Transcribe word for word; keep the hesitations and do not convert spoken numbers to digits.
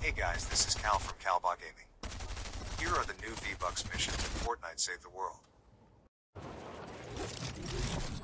Hey guys, this is Cal from Calbot Gaming. Here are the new VBucks missions in Fortnite Save the World.